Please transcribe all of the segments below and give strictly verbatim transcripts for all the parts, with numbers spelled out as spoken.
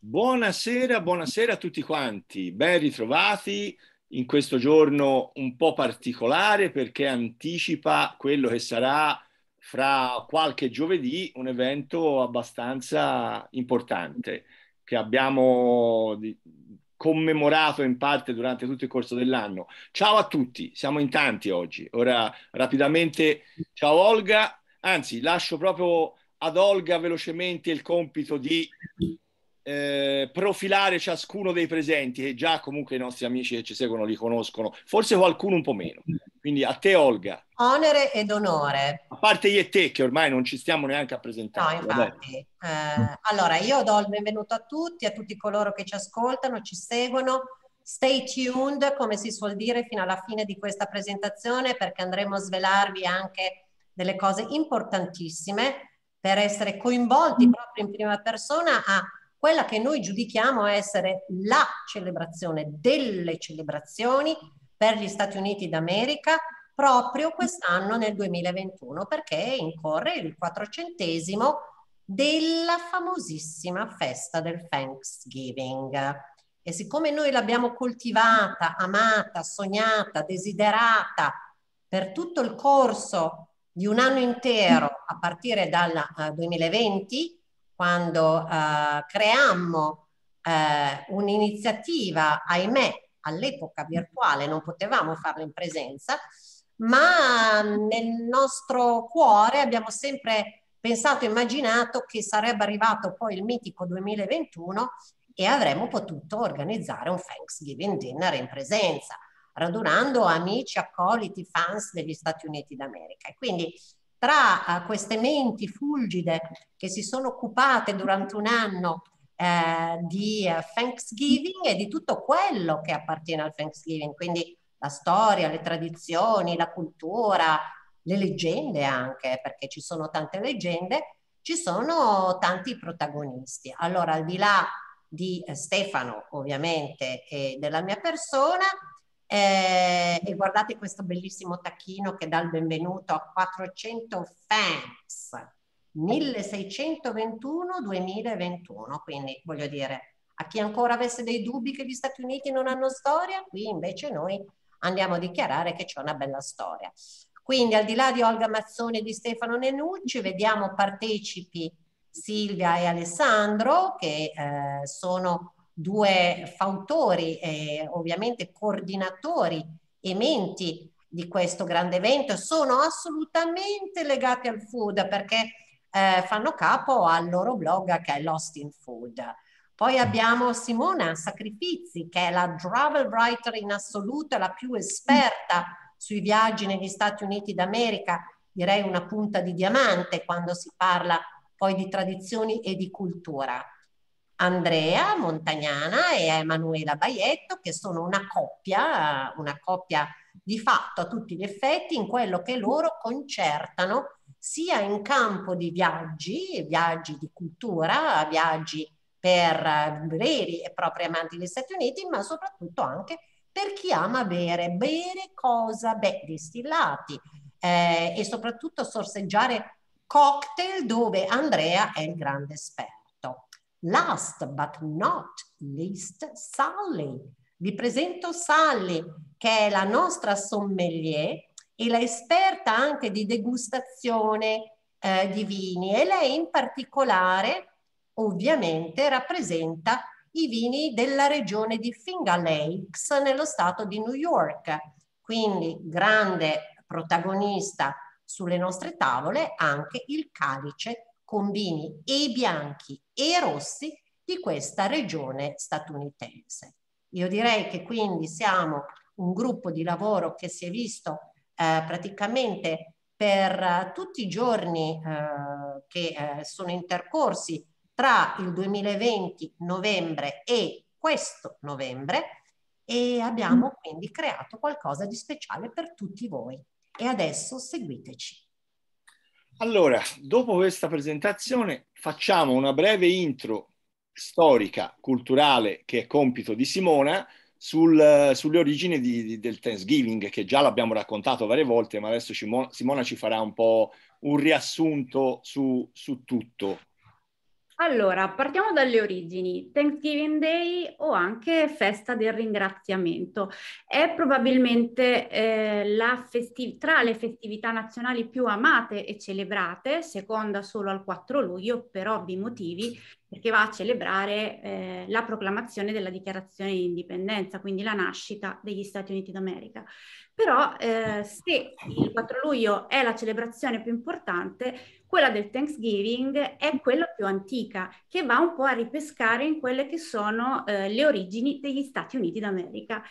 Buonasera, buonasera a tutti quanti, ben ritrovati in questo giorno un po' particolare perché anticipa quello che sarà fra qualche giovedì un evento abbastanza importante che abbiamo di- commemorato in parte durante tutto il corso dell'anno. Ciao a tutti, siamo in tanti oggi. Ora rapidamente, ciao Olga, anzi lascio proprio ad Olga velocemente il compito di eh, profilare ciascuno dei presenti, che già comunque i nostri amici che ci seguono li conoscono, forse qualcuno un po' meno. Quindi a te, Olga, Onere ed onore. a parte io e te, che ormai non ci stiamo neanche a No, presentare, vabbè. infatti. Eh, allora, io do il benvenuto a tutti, a tutti coloro che ci ascoltano, ci seguono. Stay tuned, come si suol dire, fino alla fine di questa presentazione, perché andremo a svelarvi anche delle cose importantissime per essere coinvolti proprio in prima persona a quella che noi giudichiamo essere la celebrazione delle celebrazioni per gli Stati Uniti d'America proprio quest'anno nel duemilaventuno perché incorre il quattrocentesimo della famosissima festa del Thanksgiving. E siccome noi l'abbiamo coltivata, amata, sognata, desiderata per tutto il corso di un anno intero, a partire dal uh, duemilaventi, quando uh, creammo uh, un'iniziativa, ahimè, all'epoca virtuale, non potevamo farla in presenza, ma nel nostro cuore abbiamo sempre pensato, immaginato che sarebbe arrivato poi il mitico duemilaventuno e avremmo potuto organizzare un Thanksgiving dinner in presenza, radunando amici, accoliti, fans degli Stati Uniti d'America. E quindi tra uh, queste menti fulgide che si sono occupate durante un anno eh, di uh, Thanksgiving e di tutto quello che appartiene al Thanksgiving, quindi la storia, le tradizioni, la cultura, le leggende anche, perché ci sono tante leggende, ci sono tanti protagonisti. Allora, al di là di eh, Stefano, ovviamente, e della mia persona, eh, e guardate questo bellissimo tacchino che dà il benvenuto a quattrocento thanks, milleseicentoventuno-duemilaventuno, quindi voglio dire, a chi ancora avesse dei dubbi che gli Stati Uniti non hanno storia, qui invece noi andiamo a dichiarare che c'è una bella storia. Quindi al di là di Olga Mazzoni e di Stefano Nenucci, vediamo partecipi Silvia e Alessandro, che eh, sono due fautori e ovviamente coordinatori e menti di questo grande evento. Sono assolutamente legati al food perché eh, fanno capo al loro blog che è Lost in Food. Poi abbiamo Simona Sacrifizi, che è la travel writer in assoluto, la più esperta sui viaggi negli Stati Uniti d'America, direi una punta di diamante quando si parla poi di tradizioni e di cultura. Andrea Montagnana e Emanuela Baietto, che sono una coppia, una coppia di fatto a tutti gli effetti in quello che loro concertano sia in campo di viaggi, viaggi di cultura, viaggi per veri e propri amanti degli Stati Uniti, ma soprattutto anche per chi ama bere. Bere cosa? Beh, distillati eh, e soprattutto sorseggiare cocktail dove Andrea è il grande esperto. Last but not least, Sally. Vi presento Sally, che è la nostra sommelier e la esperta anche di degustazione eh, di vini e lei in particolare ovviamente rappresenta i vini della regione di Finger Lakes nello stato di New York. Quindi grande protagonista sulle nostre tavole anche il calice con vini e bianchi e rossi di questa regione statunitense. Io direi che quindi siamo un gruppo di lavoro che si è visto eh, praticamente per uh, tutti i giorni uh, che uh, sono intercorsi tra il duemilaventi novembre e questo novembre e abbiamo quindi creato qualcosa di speciale per tutti voi. E adesso seguiteci. Allora, dopo questa presentazione facciamo una breve intro storica, culturale, che è compito di Simona, sul- sulle origini di- di- del Thanksgiving, che già l'abbiamo raccontato varie volte, ma adesso Cimo- Simona ci farà un po' un riassunto su, su tutto. Allora, partiamo dalle origini. Thanksgiving Day o anche festa del ringraziamento è probabilmente eh, la festi- tra le festività nazionali più amate e celebrate, seconda solo al quattro luglio, per ovvi motivi, perché va a celebrare eh, la proclamazione della dichiarazione di indipendenza, quindi la nascita degli Stati Uniti d'America. Però eh, se il quattro luglio è la celebrazione più importante, quella del Thanksgiving è quella più antica, che va un po' a ripescare in quelle che sono eh, le origini degli Stati Uniti d'America.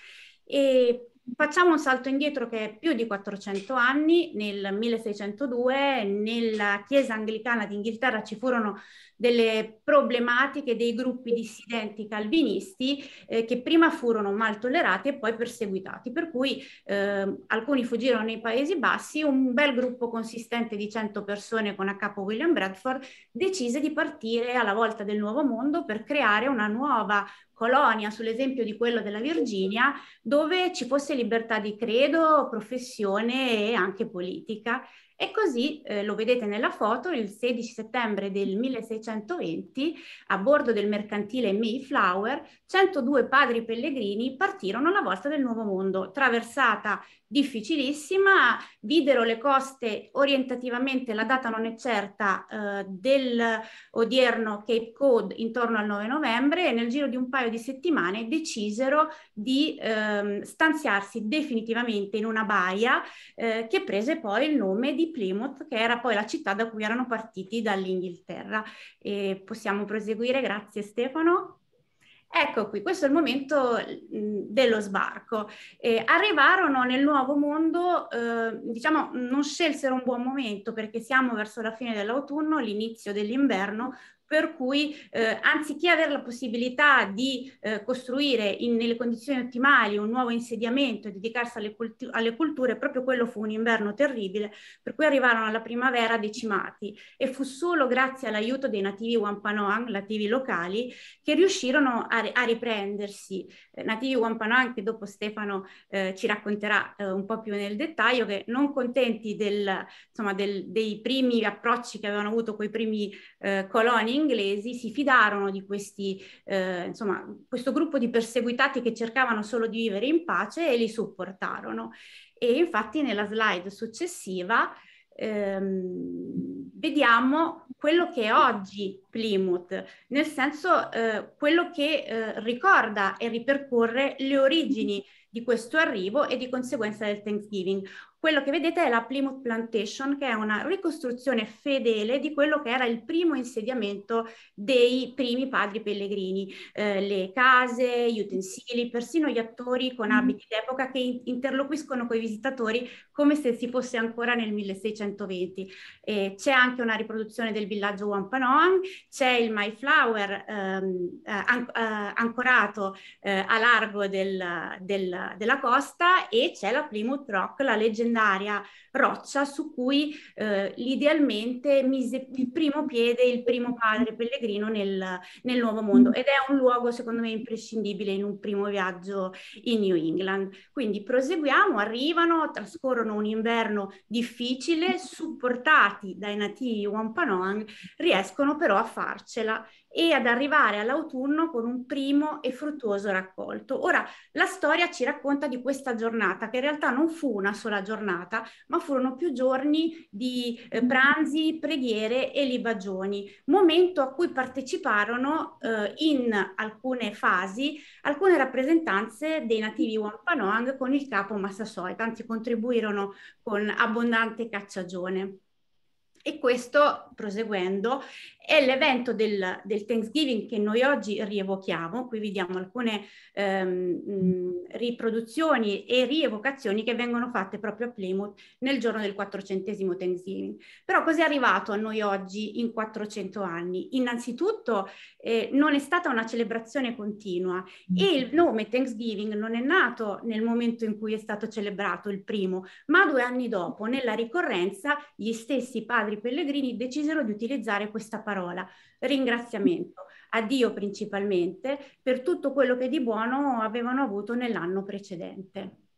E facciamo un salto indietro che è più di quattrocento anni. Nel milleseicentodue nella Chiesa Anglicana d'Inghilterra ci furono delle problematiche, dei gruppi dissidenti calvinisti eh, che prima furono mal tollerati e poi perseguitati, per cui eh, alcuni fuggirono nei Paesi Bassi. Un bel gruppo consistente di cento persone con a capo William Bradford decise di partire alla volta del Nuovo Mondo per creare una nuova colonia, sull'esempio di quello della Virginia, dove ci fosse libertà di credo, professione e anche politica. E così, eh, lo vedete nella foto, il sedici settembre del milleseicentoventi, a bordo del mercantile Mayflower, centodue padri pellegrini partirono alla volta del Nuovo Mondo, traversata difficilissima, videro le coste orientativamente, la data non è certa, eh, dell'odierno Cape Cod intorno al nove novembre, e nel giro di un paio di settimane decisero di ehm, stanziarsi definitivamente in una baia eh, che prese poi il nome di Plymouth, che era poi la città da cui erano partiti dall'Inghilterra. E possiamo proseguire, grazie Stefano. Ecco qui, questo è il momento mh, dello sbarco. Eh, arrivarono nel Nuovo Mondo, eh, diciamo, non scelsero un buon momento perché siamo verso la fine dell'autunno, l'inizio dell'inverno, per cui eh, anziché avere la possibilità di eh, costruire in, nelle condizioni ottimali un nuovo insediamento e dedicarsi alle, cultu alle culture, proprio quello fu un inverno terribile, per cui arrivarono alla primavera decimati, e fu solo grazie all'aiuto dei nativi Wampanoag, nativi locali, che riuscirono a, a riprendersi. Eh, nativi Wampanoag, che dopo Stefano eh, ci racconterà eh, un po' più nel dettaglio, che non contenti del, insomma, del, dei primi approcci che avevano avuto quei primi eh, coloni inglesi, si fidarono di questi, eh, insomma, questo gruppo di perseguitati che cercavano solo di vivere in pace, e li supportarono. E infatti nella slide successiva ehm, vediamo quello che è oggi Plymouth, nel senso eh, quello che eh, ricorda e ripercorre le origini di questo arrivo e di conseguenza del Thanksgiving. Quello che vedete è la Plymouth Plantation, che è una ricostruzione fedele di quello che era il primo insediamento dei primi padri pellegrini. Eh, le case, gli utensili, persino gli attori con abiti d'epoca che in interloquiscono con i visitatori come se si fosse ancora nel milleseicentoventi. Eh, c'è anche una riproduzione del villaggio Wampanoag, c'è il Mayflower ehm, eh, an eh, ancorato eh, a largo del, del, della costa, e c'è la Plymouth Rock, la leggendaria roccia su cui eh, idealmente mise il primo piede il primo padre pellegrino nel, nel Nuovo Mondo, ed è un luogo secondo me imprescindibile in un primo viaggio in New England. Quindi proseguiamo, arrivano, trascorrono un inverno difficile, supportati dai nativi Wampanoag, riescono però a farcela e ad arrivare all'autunno con un primo e fruttuoso raccolto. Ora, la storia ci racconta di questa giornata, che in realtà non fu una sola giornata, ma furono più giorni di eh, pranzi, preghiere e libagioni, momento a cui parteciparono eh, in alcune fasi alcune rappresentanze dei nativi Wampanoag con il capo Massasoit, anzi contribuirono con abbondante cacciagione. E questo, proseguendo, è l'evento del, del Thanksgiving che noi oggi rievochiamo. Qui vediamo alcune ehm, riproduzioni e rievocazioni che vengono fatte proprio a Plymouth nel giorno del quattrocentesimo Thanksgiving. Però cos'è arrivato a noi oggi in quattrocento anni? Innanzitutto eh, non è stata una celebrazione continua, e il nome Thanksgiving non è nato nel momento in cui è stato celebrato il primo, ma due anni dopo, nella ricorrenza, gli stessi padri pellegrini decisero di utilizzare questa parola, ringraziamento a Dio principalmente per tutto quello che di buono avevano avuto nell'anno precedente.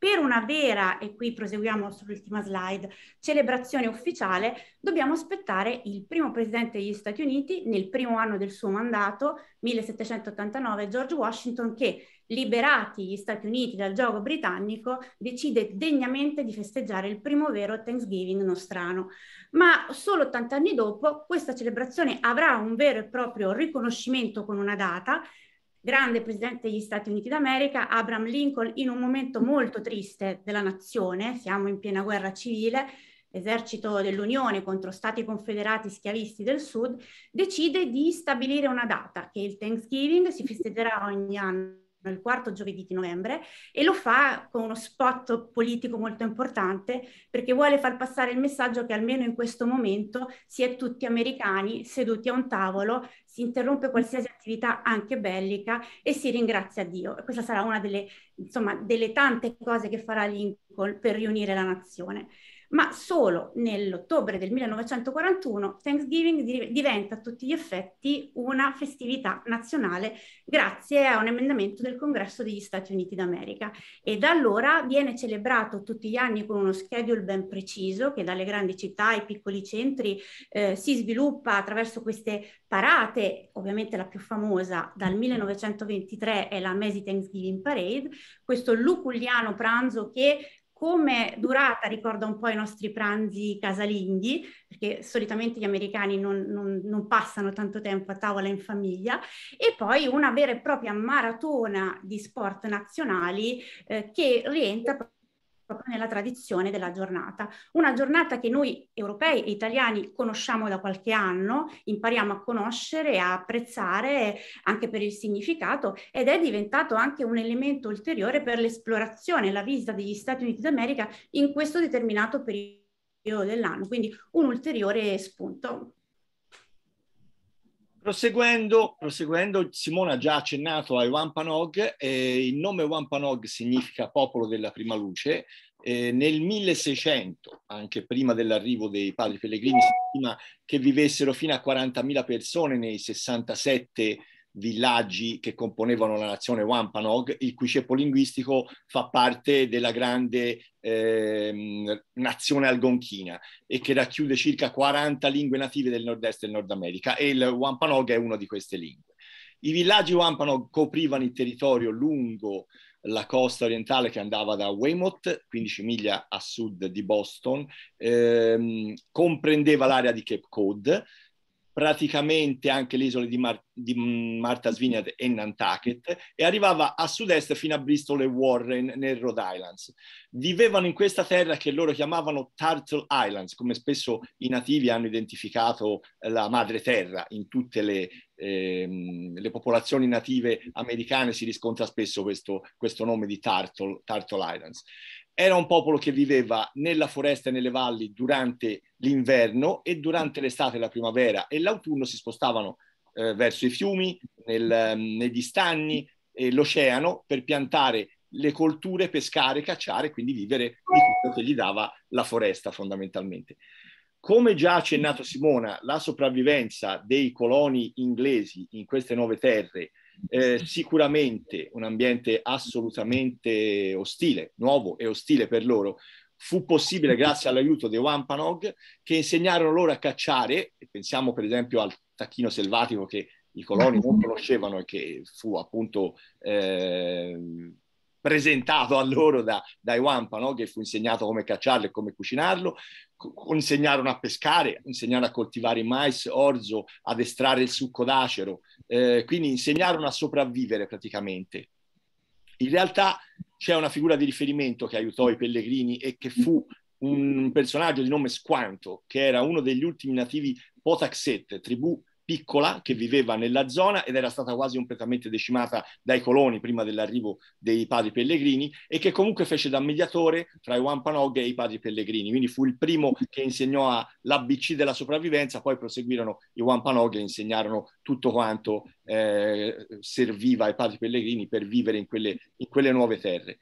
per una vera, e qui proseguiamo sull'ultima slide, celebrazione ufficiale, dobbiamo aspettare il primo presidente degli Stati Uniti nel primo anno del suo mandato, millesettecentottantanove, George Washington, che, liberati gli Stati Uniti dal giogo britannico, decide degnamente di festeggiare il primo vero Thanksgiving nostrano. Ma solo ottanta anni dopo questa celebrazione avrà un vero e proprio riconoscimento con una data. Grande presidente degli Stati Uniti d'America, Abraham Lincoln, in un momento molto triste della nazione, siamo in piena guerra civile, esercito dell'Unione contro stati confederati schiavisti del Sud, decide di stabilire una data, che il Thanksgiving si festeggerà ogni anno il quarto giovedì di novembre, e lo fa con uno spot politico molto importante, perché vuole far passare il messaggio che almeno in questo momento si è tutti americani seduti a un tavolo, si interrompe qualsiasi attività anche bellica e si ringrazia Dio. E questa sarà una delle, insomma, delle tante cose che farà Lincoln per riunire la nazione. Ma solo nell'ottobre del millenovecentoquarantuno Thanksgiving di- diventa a tutti gli effetti una festività nazionale grazie a un emendamento del Congresso degli Stati Uniti d'America, e da allora viene celebrato tutti gli anni con uno schedule ben preciso che dalle grandi città ai piccoli centri eh, si sviluppa attraverso queste parate. Ovviamente la più famosa dal millenovecentoventitré è la Macy Thanksgiving Parade, questo luculliano pranzo che come durata ricorda un po' i nostri pranzi casalinghi, perché solitamente gli americani non, non, non passano tanto tempo a tavola in famiglia, e poi una vera e propria maratona di sport nazionali eh, che rientra proprio nella tradizione della giornata. Una giornata che noi europei e italiani conosciamo da qualche anno, impariamo a conoscere, a apprezzare anche per il significato, ed è diventato anche un elemento ulteriore per l'esplorazione e la visita degli Stati Uniti d'America in questo determinato periodo dell'anno, quindi un ulteriore spunto. Proseguendo, proseguendo, Simona ha già accennato ai Wampanoag. Eh, il nome Wampanoag significa popolo della prima luce. Eh, nel milleseicento, anche prima dell'arrivo dei padri pellegrini, si stima che vivessero fino a quarantamila persone nei sessantasette villaggi che componevano la nazione Wampanoag, il cui ceppo linguistico fa parte della grande eh, nazione algonchina e che racchiude circa quaranta lingue native del nord-est del Nord America, e il Wampanoag è una di queste lingue. I villaggi Wampanoag coprivano il territorio lungo la costa orientale che andava da Weymouth, quindici miglia a sud di Boston, ehm, comprendeva l'area di Cape Cod, praticamente anche le isole di, Mar- di Martha's Vineyard e Nantucket, e arrivava a sud-est fino a Bristol e Warren nel Rhode Island. Vivevano in questa terra che loro chiamavano Turtle Islands, come spesso i nativi hanno identificato la madre terra. In tutte le, ehm, le popolazioni native americane si riscontra spesso questo, questo nome di Turtle, Turtle Islands. Era un popolo che viveva nella foresta e nelle valli durante l'inverno, e durante l'estate, la primavera e l'autunno si spostavano eh, verso i fiumi, nel, negli stagni e l'oceano per piantare le colture, pescare, cacciare, quindi vivere di tutto che gli dava la foresta fondamentalmente. Come già accennato Simona, la sopravvivenza dei coloni inglesi in queste nuove terre, Eh, sicuramente un ambiente assolutamente ostile, nuovo e ostile per loro, fu possibile grazie all'aiuto dei Wampanoag, che insegnarono loro a cacciare. E pensiamo per esempio al tacchino selvatico che i coloni non conoscevano e che fu appunto eh, presentato a loro da, dai Wampanoag, che fu insegnato come cacciarlo e come cucinarlo. Insegnarono a pescare, insegnarono a coltivare il mais, orzo, ad estrarre il succo d'acero, eh, quindi insegnarono a sopravvivere praticamente. In realtà c'è una figura di riferimento che aiutò i pellegrini e che fu un personaggio di nome Squanto, che era uno degli ultimi nativi Pawtuxet, tribù piccola che viveva nella zona ed era stata quasi completamente decimata dai coloni prima dell'arrivo dei padri pellegrini, e che comunque fece da mediatore tra i Wampanoag e i padri pellegrini. Quindi fu il primo che insegnò l'A B C della sopravvivenza. Poi proseguirono i Wampanoag e insegnarono tutto quanto eh, serviva ai padri pellegrini per vivere in quelle, in quelle nuove terre.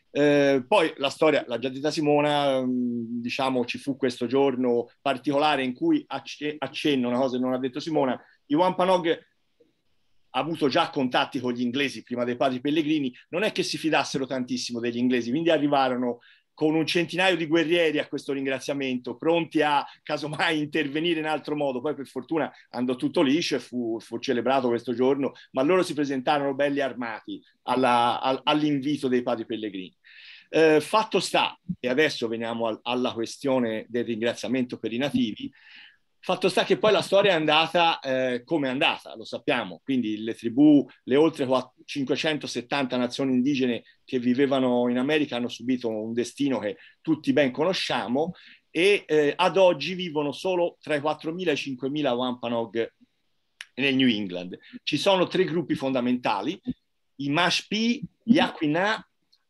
Eh, poi la storia l'ha già detta Simona, mh, diciamo ci fu questo giorno particolare in cui acc- accenno una cosa che non ha detto Simona. I Wampanoag avuto già contatti con gli inglesi prima dei padri pellegrini, non è che si fidassero tantissimo degli inglesi, quindi arrivarono con un centinaio di guerrieri a questo ringraziamento, pronti a casomai intervenire in altro modo. Poi per fortuna andò tutto liscio e fu, fu celebrato questo giorno, ma loro si presentarono belli armati alla, all, all'invito dei padri pellegrini. Eh, fatto sta, e adesso veniamo al, alla questione del ringraziamento per i nativi, fatto sta che poi la storia è andata eh, come è andata, lo sappiamo, quindi le tribù, le oltre cinquecentosettanta nazioni indigene che vivevano in America hanno subito un destino che tutti ben conosciamo e eh, ad oggi vivono solo tra i quattromila e i cinquemila Wampanoag nel New England. Ci sono tre gruppi fondamentali, i Mashpee, gli Aquinnah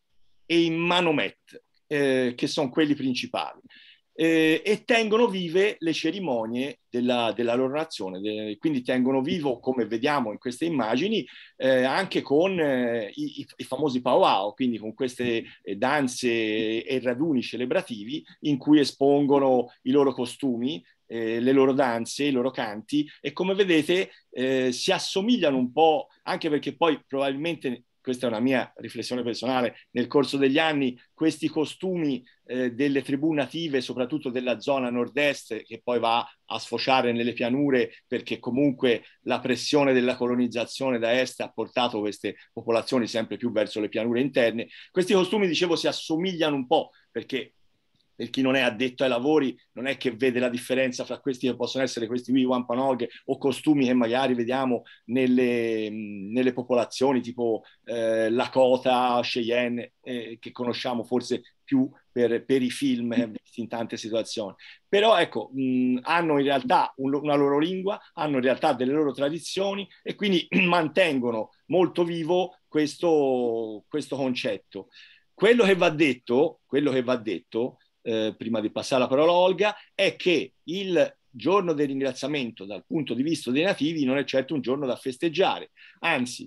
e i Manomet, eh, che sono quelli principali. Eh, e tengono vive le cerimonie della, della loro nazione, de, quindi tengono vivo, come vediamo in queste immagini, eh, anche con eh, i, i famosi powwow, quindi con queste eh, danze e raduni celebrativi in cui espongono i loro costumi, eh, le loro danze, i loro canti, e come vedete eh, si assomigliano un po', anche perché poi probabilmente, questa è una mia riflessione personale, nel corso degli anni questi costumi eh, delle tribù native, soprattutto della zona nord-est, che poi va a sfociare nelle pianure, perché comunque la pressione della colonizzazione da est ha portato queste popolazioni sempre più verso le pianure interne. Questi costumi, dicevo, si assomigliano un po', perché per chi non è addetto ai lavori non è che vede la differenza fra questi che possono essere questi qui Wampanoag o costumi che magari vediamo nelle, nelle popolazioni tipo eh, Lakota, Cheyenne, eh, che conosciamo forse più per, per i film eh, visti in tante situazioni. Però ecco, mh, hanno in realtà un, una loro lingua, hanno in realtà delle loro tradizioni e quindi mantengono molto vivo questo, questo concetto. Quello che va detto, quello che va detto Eh, prima di passare la parola a Olga, è che il giorno del ringraziamento dal punto di vista dei nativi non è certo un giorno da festeggiare, anzi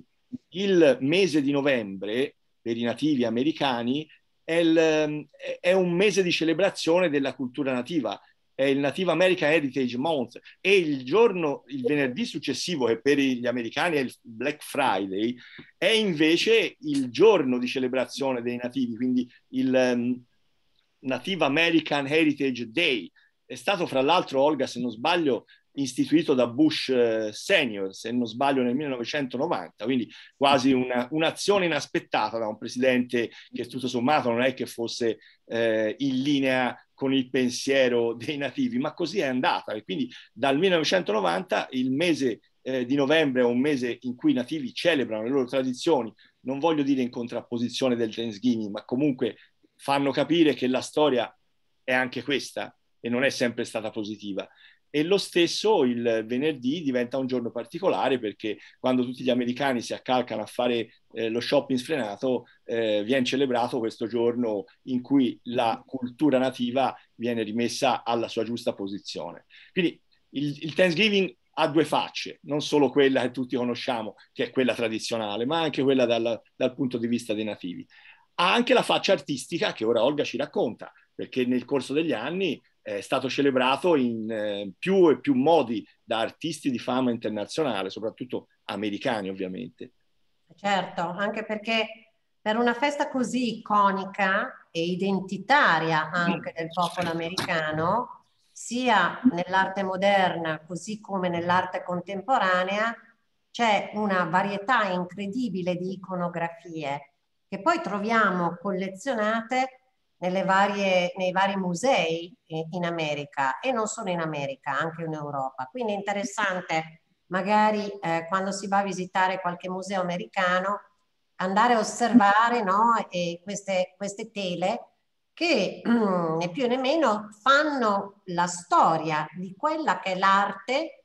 il mese di novembre per i nativi americani è, il, è un mese di celebrazione della cultura nativa, è il Native American Heritage Month, e il giorno, il venerdì successivo, che per gli americani è il Black Friday, è invece il giorno di celebrazione dei nativi, quindi il Native American Heritage Day. È stato fra l'altro, Olga, se non sbaglio, istituito da Bush eh, Senior, se non sbaglio nel millenovecentonovanta, quindi quasi una, un'azione inaspettata da un presidente che tutto sommato non è che fosse eh, in linea con il pensiero dei nativi, ma così è andata. E quindi dal millenovecentonovanta il mese eh, di novembre è un mese in cui i nativi celebrano le loro tradizioni, non voglio dire in contrapposizione del Thanksgiving, ma comunque fanno capire che la storia è anche questa e non è sempre stata positiva. E lo stesso il venerdì diventa un giorno particolare, perché quando tutti gli americani si accalcano a fare eh, lo shopping sfrenato, eh, viene celebrato questo giorno in cui la cultura nativa viene rimessa alla sua giusta posizione. Quindi il, il Thanksgiving ha due facce, non solo quella che tutti conosciamo, che è quella tradizionale, ma anche quella dal, dal punto di vista dei nativi. Ha anche la faccia artistica che ora Olga ci racconta, perché nel corso degli anni è stato celebrato in eh, più e più modi da artisti di fama internazionale, soprattutto americani ovviamente. Certo, anche perché per una festa così iconica e identitaria anche del popolo americano, sia nell'arte moderna così come nell'arte contemporanea, c'è una varietà incredibile di iconografie che poi troviamo collezionate nelle varie, nei vari musei in America, e non solo in America, anche in Europa. Quindi è interessante magari eh, quando si va a visitare qualche museo americano andare a osservare, no, e queste, queste tele che né più né meno fanno la storia di quella che è l'arte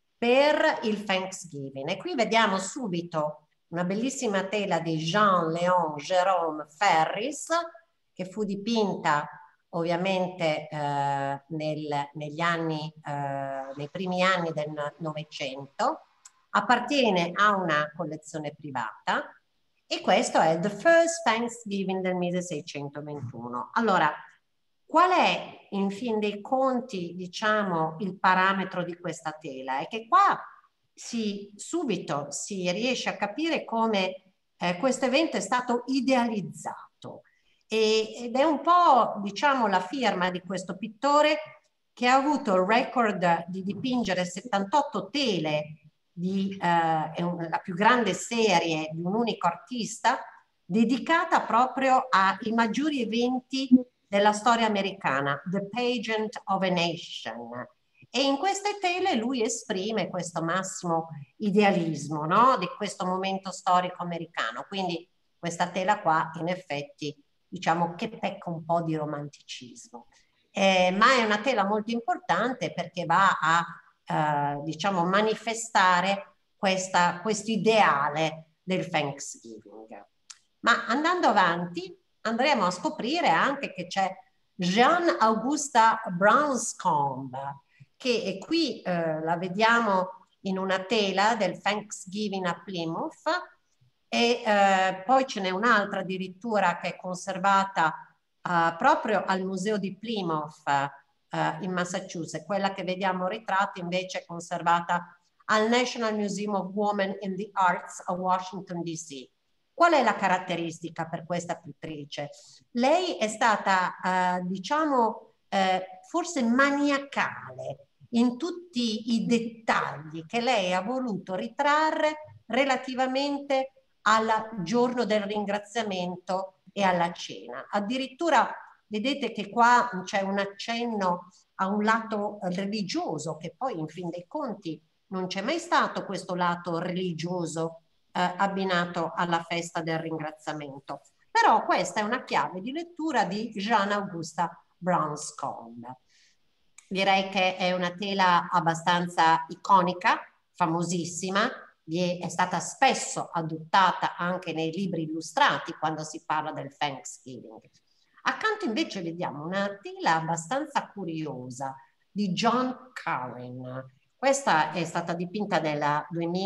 per il Thanksgiving. E qui vediamo subito una bellissima tela di Jean-Léon Jérôme Ferris, che fu dipinta ovviamente eh, nel, negli anni, eh, nei primi anni del Novecento, appartiene a una collezione privata, e questo è The First Thanksgiving del milleseicentovantuno. Allora, qual è in fin dei conti, diciamo, il parametro di questa tela? È che qua si, subito si riesce a capire come eh, questo evento è stato idealizzato e, ed è un po', diciamo, la firma di questo pittore che ha avuto il record di dipingere settantotto tele di eh, è un, la più grande serie di un unico artista dedicata proprio ai maggiori eventi della storia americana, The Pageant of a Nation. E in queste tele lui esprime questo massimo idealismo, no? Di questo momento storico americano. Quindi questa tela qua, in effetti, diciamo che pecca un po' di romanticismo. Eh, ma è una tela molto importante perché va a, eh, diciamo, manifestare questa, questo ideale del Thanksgiving. Ma andando avanti, andremo a scoprire anche che c'è Jean Augusta Branscombe, che qui eh, la vediamo in una tela del Thanksgiving a Plymouth, e eh, poi ce n'è un'altra addirittura che è conservata eh, proprio al museo di Plymouth eh, in Massachusetts. Quella che vediamo ritratta invece è conservata al National Museum of Women in the Arts a Washington D C. Qual è la caratteristica per questa pittrice? Lei è stata, eh, diciamo, eh, forse maniacale in tutti i dettagli che lei ha voluto ritrarre relativamente al giorno del ringraziamento e alla cena. Addirittura vedete che qua c'è un accenno a un lato religioso, che poi in fin dei conti non c'è mai stato questo lato religioso eh, abbinato alla festa del ringraziamento. Però questa è una chiave di lettura di Jean Augusta Branscombe. Direi che è una tela abbastanza iconica, famosissima, è stata spesso adottata anche nei libri illustrati quando si parla del Thanksgiving. Accanto invece vediamo una tela abbastanza curiosa di John Currin. Questa è stata dipinta nel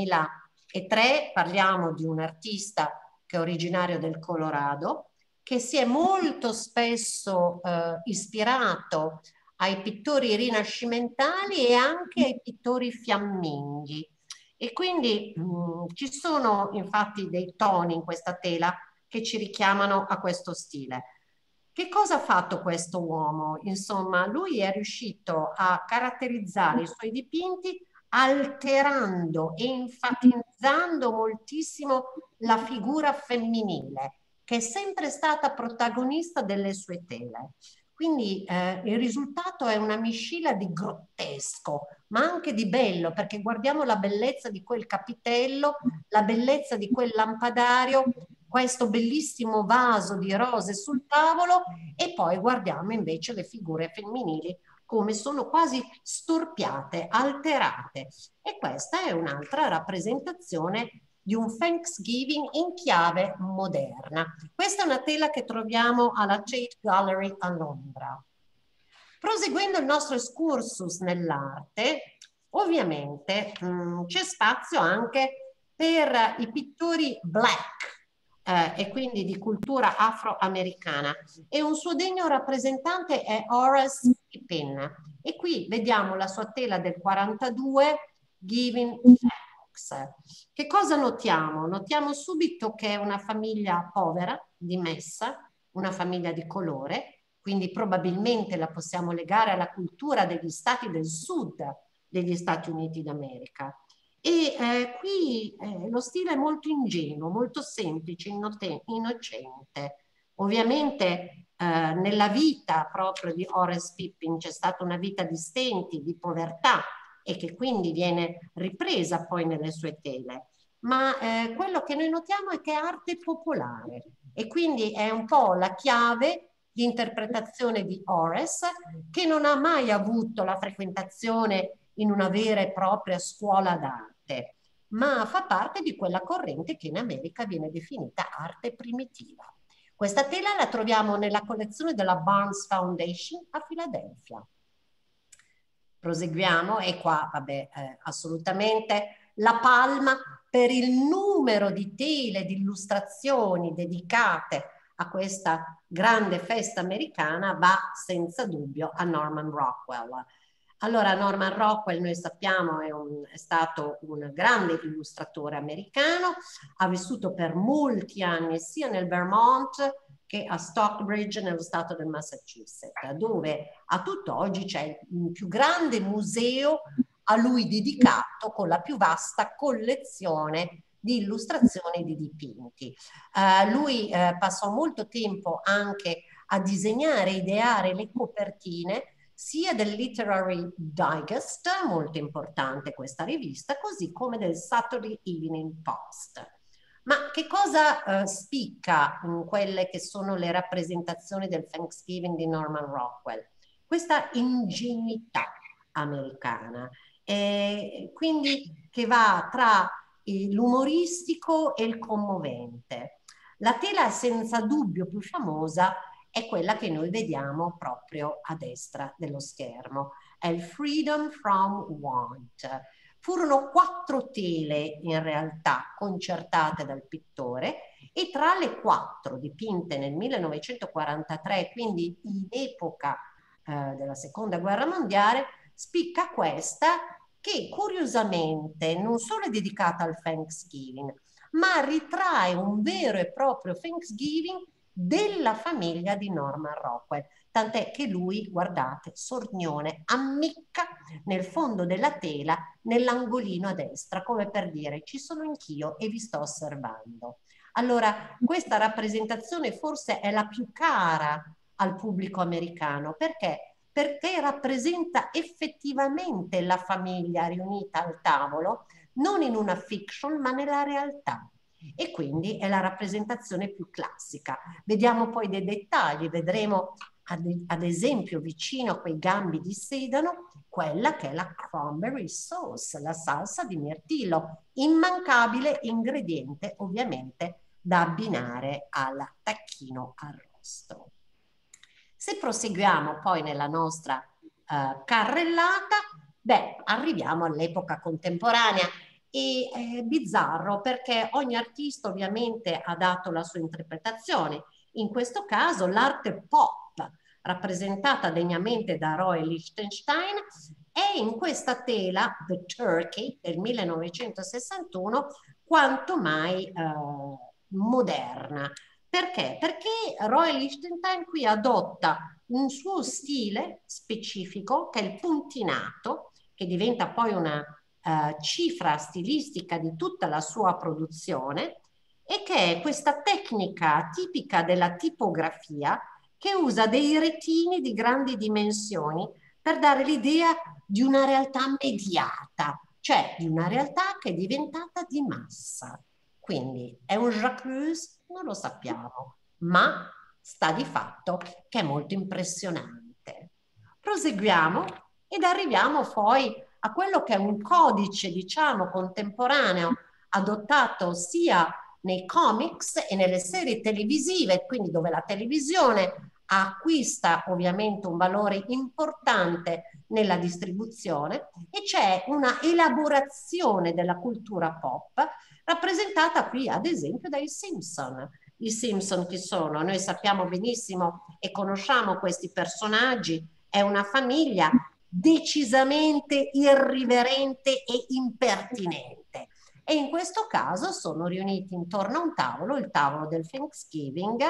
duemilatré, parliamo di un artista che è originario del Colorado, che si è molto spesso eh, ispirato ai pittori rinascimentali e anche ai pittori fiamminghi. E quindi mh, ci sono infatti dei toni in questa tela che ci richiamano a questo stile. Che cosa ha fatto questo uomo? Insomma, lui è riuscito a caratterizzare i suoi dipinti alterando e enfatizzando moltissimo la figura femminile, che è sempre stata protagonista delle sue tele. Quindi eh, il risultato è una miscela di grottesco, ma anche di bello, perché guardiamo la bellezza di quel capitello, la bellezza di quel lampadario, questo bellissimo vaso di rose sul tavolo, e poi guardiamo invece le figure femminili come sono quasi storpiate, alterate. E questa è un'altra rappresentazione di un Thanksgiving in chiave moderna. Questa è una tela che troviamo alla Tate Gallery a Londra. Proseguendo il nostro excursus nell'arte, ovviamente c'è spazio anche per i pittori black, eh, e quindi di cultura afroamericana, e un suo degno rappresentante è Horace Pippin, e qui vediamo la sua tela del quarantadue, Giving Thanks. Che cosa notiamo? Notiamo subito che è una famiglia povera, dimessa, una famiglia di colore, quindi probabilmente la possiamo legare alla cultura degli stati del sud degli Stati Uniti d'America. E eh, qui eh, lo stile è molto ingenuo, molto semplice, innocente. Ovviamente eh, nella vita proprio di Horace Pippin c'è stata una vita di stenti, di povertà, e che quindi viene ripresa poi nelle sue tele. Ma eh, quello che noi notiamo è che è arte popolare, e quindi è un po' la chiave di interpretazione di Horace, che non ha mai avuto la frequentazione in una vera e propria scuola d'arte, ma fa parte di quella corrente che in America viene definita arte primitiva. Questa tela la troviamo nella collezione della Barnes Foundation a Filadelfia. Proseguiamo, e qua, vabbè, eh, assolutamente la palma per il numero di tele, di illustrazioni dedicate a questa grande festa americana va senza dubbio a Norman Rockwell. Allora, Norman Rockwell, noi sappiamo, è, un, è stato un grande illustratore americano, ha vissuto per molti anni sia nel Vermont che a Stockbridge nello stato del Massachusetts, dove a tutt'oggi c'è il più grande museo a lui dedicato con la più vasta collezione di illustrazioni e di dipinti. Uh, lui uh, passò molto tempo anche a disegnare e ideare le copertine sia del Literary Digest, molto importante questa rivista, così come del Saturday Evening Post. Ma che cosa eh, spicca in quelle che sono le rappresentazioni del Thanksgiving di Norman Rockwell? Questa ingenuità americana, eh, quindi che va tra l'umoristico e il commovente. La tela senza dubbio più famosa è quella che noi vediamo proprio a destra dello schermo, è il Freedom from Want. Furono quattro tele in realtà concertate dal pittore e tra le quattro dipinte nel millenovecentoquarantatré, quindi in epoca eh, della seconda guerra mondiale, spicca questa che curiosamente non solo è dedicata al Thanksgiving, ma ritrae un vero e proprio Thanksgiving della famiglia di Norman Rockwell, tant'è che lui, guardate, sornione, ammicca nel fondo della tela, nell'angolino a destra, come per dire ci sono anch'io e vi sto osservando. Allora, questa rappresentazione forse è la più cara al pubblico americano, perché? Perché rappresenta effettivamente la famiglia riunita al tavolo, non in una fiction, ma nella realtà. E quindi è la rappresentazione più classica. Vediamo poi dei dettagli, vedremo ad, ad esempio vicino a quei gambi di sedano quella che è la cranberry sauce, la salsa di mirtillo, immancabile ingrediente ovviamente da abbinare al tacchino arrosto. Se proseguiamo poi nella nostra uh, carrellata, beh, arriviamo all'epoca contemporanea. E è bizzarro perché ogni artista ovviamente ha dato la sua interpretazione. In questo caso l'arte pop, rappresentata degnamente da Roy Lichtenstein, è in questa tela, The Turkey, del millenovecentosessantuno, quanto mai eh, moderna. Perché? Perché Roy Lichtenstein qui adotta un suo stile specifico, che è il puntinato, che diventa poi una Uh, cifra stilistica di tutta la sua produzione, e che è questa tecnica tipica della tipografia che usa dei retini di grandi dimensioni per dare l'idea di una realtà mediata, cioè di una realtà che è diventata di massa. Quindi è un Jacques? Non lo sappiamo, ma sta di fatto che è molto impressionante. Proseguiamo ed arriviamo poi a quello che è un codice, diciamo, contemporaneo, adottato sia nei comics e nelle serie televisive, quindi dove la televisione acquista ovviamente un valore importante nella distribuzione, e c'è una elaborazione della cultura pop rappresentata qui ad esempio dai Simpson. I Simpson chi sono? Noi sappiamo benissimo e conosciamo questi personaggi, è una famiglia decisamente irriverente e impertinente. E in questo caso sono riuniti intorno a un tavolo, il tavolo del Thanksgiving,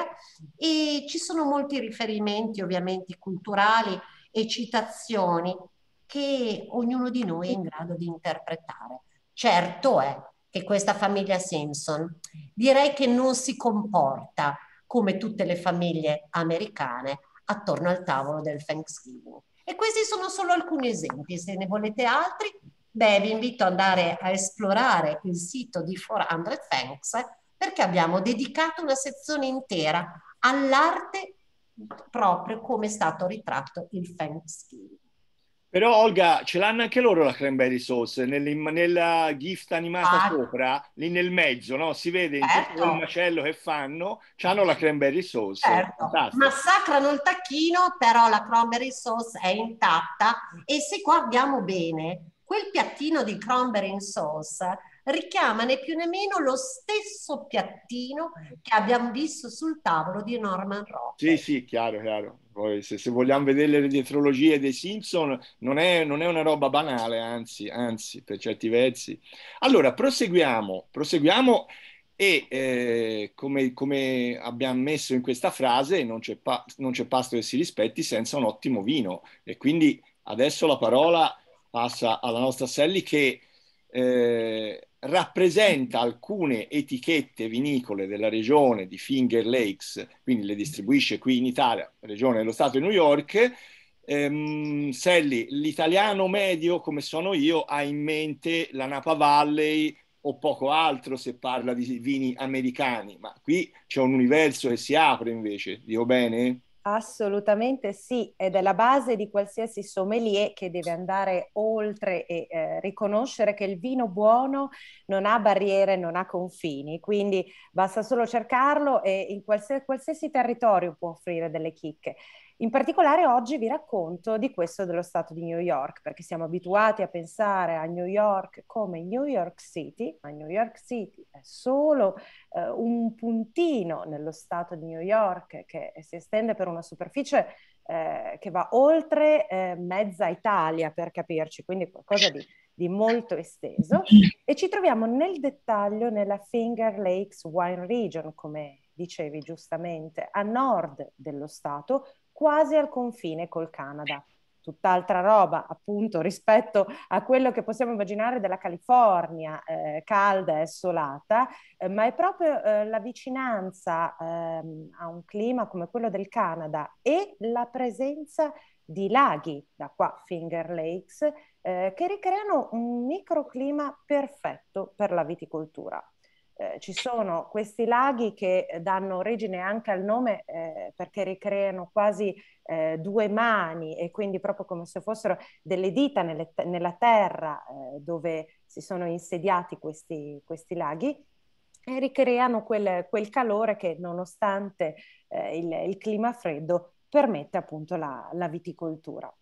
e ci sono molti riferimenti ovviamente culturali e citazioni che ognuno di noi è in grado di interpretare. Certo è che questa famiglia Simpson direi che non si comporta come tutte le famiglie americane attorno al tavolo del Thanksgiving. E questi sono solo alcuni esempi. Se ne volete altri, beh, vi invito ad andare a esplorare il sito di quattrocento Thanks, perché abbiamo dedicato una sezione intera all'arte proprio come è stato ritratto il Thanksgiving. Però Olga, ce l'hanno anche loro la cranberry sauce, nella gift animata ah, sopra, lì nel mezzo, no? Si vede in certo. tutto quel macello che fanno, c'hanno la cranberry sauce. Certo. Massacrano il tacchino, però la cranberry sauce è intatta, e se guardiamo bene, quel piattino di cranberry sauce richiama né più né meno lo stesso piattino che abbiamo visto sul tavolo di Norman Rockwell. Sì, sì, chiaro, chiaro. Poi, se, se vogliamo vedere le dietrologie dei Simpson, non è, non è una roba banale, anzi, anzi, per certi versi. Allora, proseguiamo, proseguiamo e eh, come, come abbiamo messo in questa frase, non c'è pa- non c'è pasto che si rispetti senza un ottimo vino. E quindi adesso la parola passa alla nostra Sally che eh, rappresenta alcune etichette vinicole della regione di Finger Lakes, quindi le distribuisce qui in Italia, regione dello Stato di New York. Ehm, Sally, l'italiano medio, come sono io, ha in mente la Napa Valley o poco altro se parla di vini americani, ma qui c'è un universo che si apre invece, dico bene? Assolutamente sì, ed è la base di qualsiasi sommelier che deve andare oltre e eh, riconoscere che il vino buono non ha barriere, non ha confini, quindi basta solo cercarlo e in qualsiasi, qualsiasi territorio può offrire delle chicche. In particolare oggi vi racconto di questo dello stato di New York, perché siamo abituati a pensare a New York come New York City, ma New York City è solo eh, un puntino nello stato di New York che si estende per una superficie eh, che va oltre eh, mezza Italia, per capirci, quindi qualcosa di, di molto esteso. E ci troviamo nel dettaglio nella Finger Lakes Wine Region, come dicevi giustamente, a nord dello stato, quasi al confine col Canada. Tutt'altra roba, appunto, rispetto a quello che possiamo immaginare della California, eh, calda e assolata, eh, ma è proprio eh, la vicinanza ehm, a un clima come quello del Canada e la presenza di laghi, da qua Finger Lakes, eh, che ricreano un microclima perfetto per la viticoltura. Eh, ci sono questi laghi che danno origine anche al nome eh, perché ricreano quasi eh, due mani e quindi proprio come se fossero delle dita nelle, nella terra eh, dove si sono insediati questi, questi laghi e ricreano quel, quel calore che nonostante eh, il, il clima freddo permette appunto la, la viticoltura.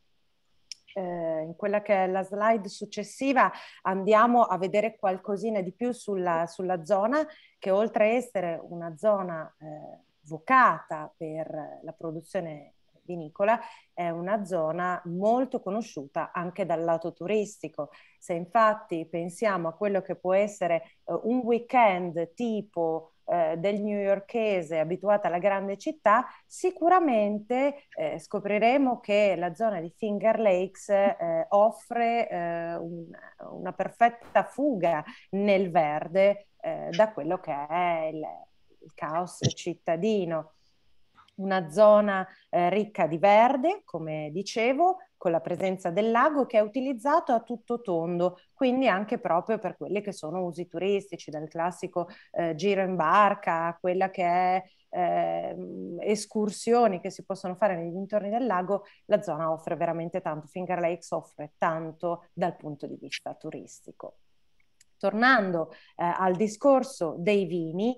Eh, in quella che è la slide successiva andiamo a vedere qualcosina di più sulla, sulla zona che oltre a essere una zona eh, vocata per la produzione vinicola è una zona molto conosciuta anche dal lato turistico. Se infatti pensiamo a quello che può essere eh, un weekend tipo eh, del newyorkese abituata alla grande città, sicuramente eh, scopriremo che la zona di Finger Lakes eh, offre eh, un, una perfetta fuga nel verde eh, da quello che è il, il caos cittadino. Una zona eh, ricca di verde, come dicevo, con la presenza del lago che è utilizzato a tutto tondo, quindi anche proprio per quelli che sono usi turistici, dal classico eh, giro in barca a quella che è eh, escursioni che si possono fare nei dintorni del lago, la zona offre veramente tanto. Finger Lakes offre tanto dal punto di vista turistico. Tornando eh, al discorso dei vini,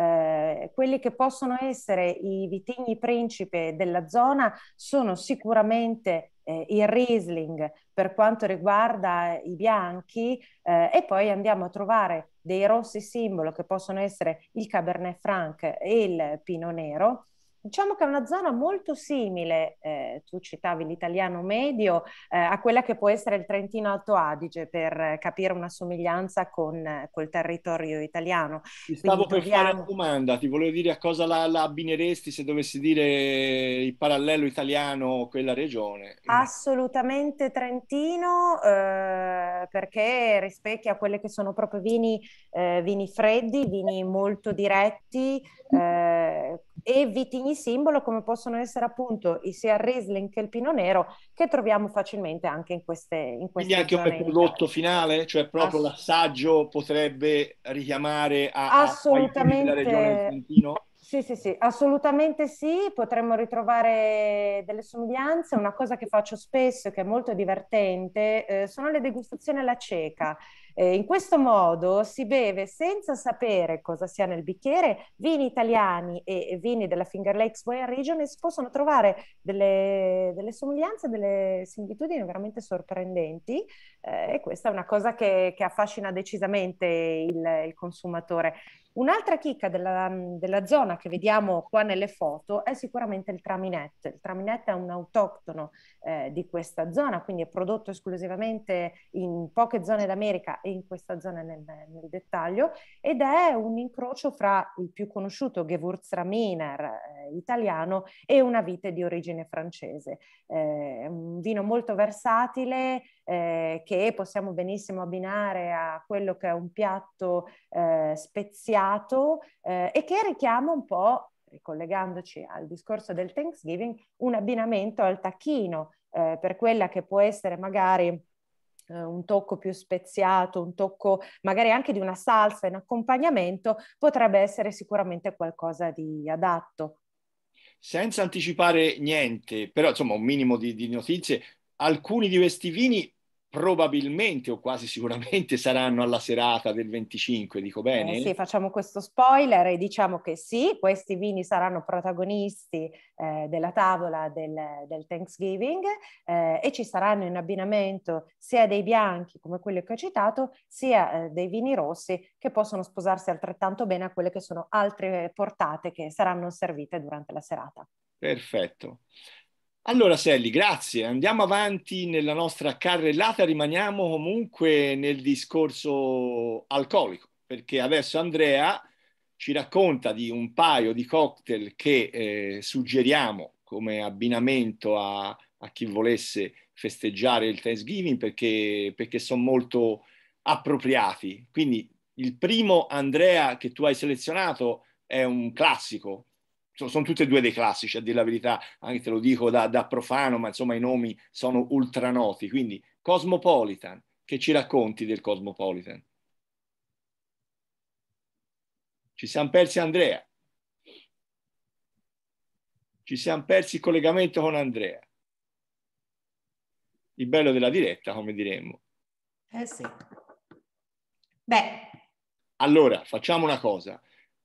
eh, quelli che possono essere i vitigni principe della zona sono sicuramente eh, il Riesling per quanto riguarda i bianchi eh, e poi andiamo a trovare dei rossi simbolo che possono essere il Cabernet Franc e il Pinot Nero. Diciamo che è una zona molto simile, eh, tu citavi l'italiano medio, eh, a quella che può essere il Trentino Alto Adige per capire una somiglianza con eh, col territorio italiano. Ti Quindi stavo per fare la troviamo domanda, ti volevo dire a cosa la, la abbineresti se dovessi dire il parallelo italiano, quella regione. assolutamente Trentino eh, perché rispecchia quelle che sono proprio vini, eh, vini freddi, vini molto diretti eh, e vitigni simbolo come possono essere appunto sia il Riesling che il Pinot Nero che troviamo facilmente anche in queste, in Quindi queste anche come zone in prodotto Italia. finale, cioè proprio Ass- l'assaggio potrebbe richiamare a- a- ai vini della regione del Assolutamente, Trentino? sì, sì, sì, assolutamente sì, potremmo ritrovare delle somiglianze. Una cosa che faccio spesso, che è molto divertente, eh, sono le degustazioni alla cieca. Eh, in questo modo si beve senza sapere cosa sia nel bicchiere vini italiani e, e vini della Finger Lakes Wine Region, e si possono trovare delle, delle somiglianze, delle similitudini veramente sorprendenti, eh, e questa è una cosa che, che affascina decisamente il, il consumatore. Un'altra chicca della, della zona che vediamo qua nelle foto è sicuramente il Traminette. Il Traminette è un autoctono eh, di questa zona, quindi è prodotto esclusivamente in poche zone d'America e in questa zona nel, nel dettaglio, ed è un incrocio fra il più conosciuto Gewürztraminer eh, italiano e una vite di origine francese. Eh, è un vino molto versatile, eh, che possiamo benissimo abbinare a quello che è un piatto eh, speziato, eh, e che richiama un po', ricollegandoci al discorso del Thanksgiving, un abbinamento al tacchino, eh, per quella che può essere magari eh, un tocco più speziato, un tocco magari anche di una salsa in accompagnamento, potrebbe essere sicuramente qualcosa di adatto. Senza anticipare niente, però insomma un minimo di, di notizie, alcuni di questi vini probabilmente o quasi sicuramente saranno alla serata del venticinque, dico bene? Eh sì, facciamo questo spoiler e diciamo che sì, questi vini saranno protagonisti eh, della tavola del, del Thanksgiving, eh, e ci saranno in abbinamento sia dei bianchi come quelli che ho citato, sia eh, dei vini rossi, che possono sposarsi altrettanto bene a quelle che sono altre portate che saranno servite durante la serata. Perfetto. Allora Sally, grazie. Andiamo avanti nella nostra carrellata, rimaniamo comunque nel discorso alcolico, perché adesso Andrea ci racconta di un paio di cocktail che eh, suggeriamo come abbinamento a, a chi volesse festeggiare il Thanksgiving, perché, perché sono molto appropriati. Quindi il primo, Andrea, che tu hai selezionato è un classico. Sono tutte e due dei classici, a dire la verità, anche te lo dico da, da profano, ma insomma i nomi sono ultra noti. Quindi Cosmopolitan, che ci racconti del Cosmopolitan? Ci siamo persi Andrea. Ci siamo persi il collegamento con Andrea. Il bello della diretta, come diremmo. Eh sì. Beh. Allora, facciamo una cosa.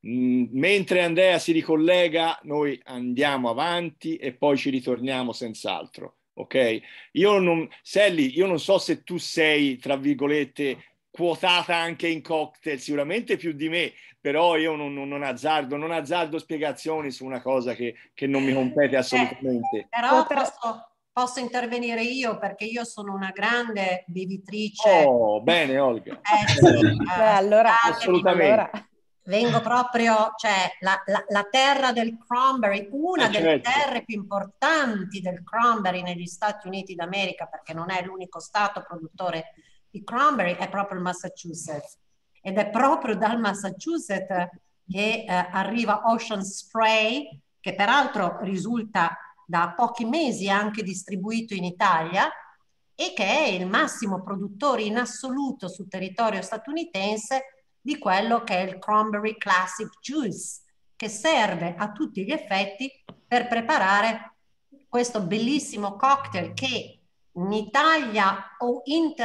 Mentre Andrea si ricollega, noi andiamo avanti e poi ci ritorniamo senz'altro, ok? Io non, Sally, io non so se tu sei, tra virgolette, quotata anche in cocktail, sicuramente più di me, però io non, non, non azzardo, non azzardo spiegazioni su una cosa che, che non mi compete assolutamente. Eh, però posso, posso intervenire io, perché io sono una grande bevitrice. Oh, bene Olga. Eh sì, eh, Beh, allora, assolutamente. Allora. Vengo proprio, cioè la, la, la terra del cranberry, una eh, delle certo. terre più importanti del cranberry negli Stati Uniti d'America, perché non è l'unico stato produttore di cranberry, è proprio il Massachusetts. Ed è proprio dal Massachusetts che eh, arriva Ocean Spray, che peraltro risulta da pochi mesi anche distribuito in Italia, e che è il massimo produttore in assoluto sul territorio statunitense di quello che è il Cranberry Classic Juice, che serve a tutti gli effetti per preparare questo bellissimo cocktail che in Italia o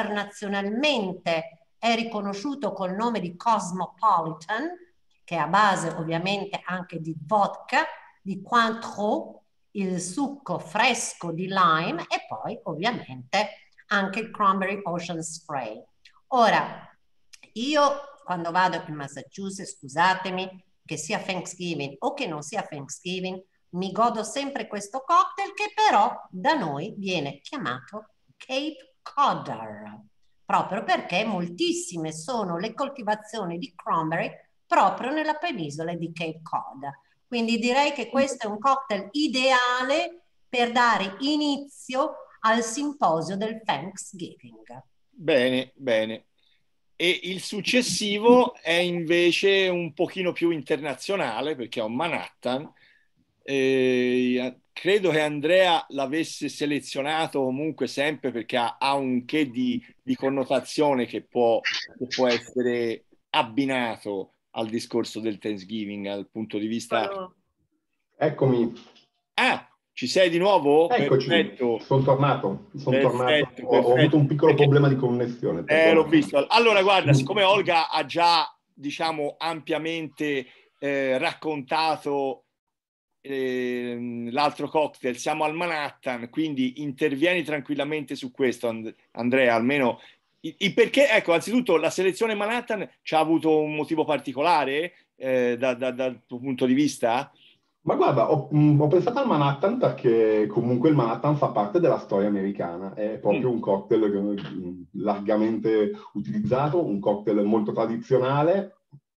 internazionalmente è riconosciuto col nome di Cosmopolitan, che è a base ovviamente anche di vodka, di Cointreau, il succo fresco di lime e poi ovviamente anche il Cranberry Ocean Spray. Ora, io quando vado in Massachusetts, scusatemi, che sia Thanksgiving o che non sia Thanksgiving, mi godo sempre questo cocktail che però da noi viene chiamato Cape Codder, proprio perché moltissime sono le coltivazioni di cranberry proprio nella penisola di Cape Cod. Quindi direi che questo è un cocktail ideale per dare inizio al simposio del Thanksgiving. Bene, bene. E il successivo è invece un pochino più internazionale, perché è un Manhattan. Eh, credo che Andrea l'avesse selezionato comunque sempre perché ha, ha un che di, di connotazione che può, che può essere abbinato al discorso del Thanksgiving, dal punto di vista... Eccomi. Ah, Ci sei di nuovo? Eccoci, Perfetto. sono tornato, sono Perfetto, tornato. Ho, perfetto. ho avuto un piccolo Perché... problema di connessione. Eh, l'ho visto. Allora, guarda, siccome Olga ha già, diciamo, ampiamente eh, raccontato eh, l'altro cocktail, siamo al Manhattan, quindi intervieni tranquillamente su questo, And- Andrea, almeno... Il, il perché, ecco, anzitutto la selezione Manhattan ci ha avuto un motivo particolare eh, da, da, dal tuo punto di vista? Ma guarda, ho, mh, ho pensato al Manhattan perché comunque il Manhattan fa parte della storia americana, è proprio Mm. un cocktail mh, largamente utilizzato, un cocktail molto tradizionale.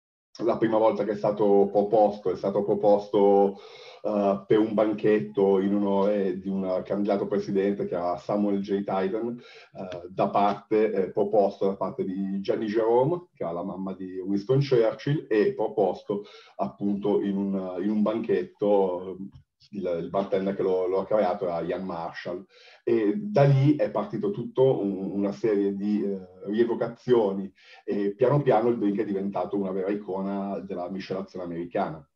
La prima volta che è stato proposto, è stato proposto uh, per un banchetto in onore di un candidato presidente che era Samuel J. Tilden, uh, da parte, eh, proposto da parte di Jenny Jerome, che era la mamma di Winston Churchill, e proposto appunto in un, in un banchetto. Il, il bartender che lo, lo ha creato era Ian Marshall, e da lì è partito tutto un, una serie di eh, rievocazioni, e piano piano il drink è diventato una vera icona della miscelazione americana,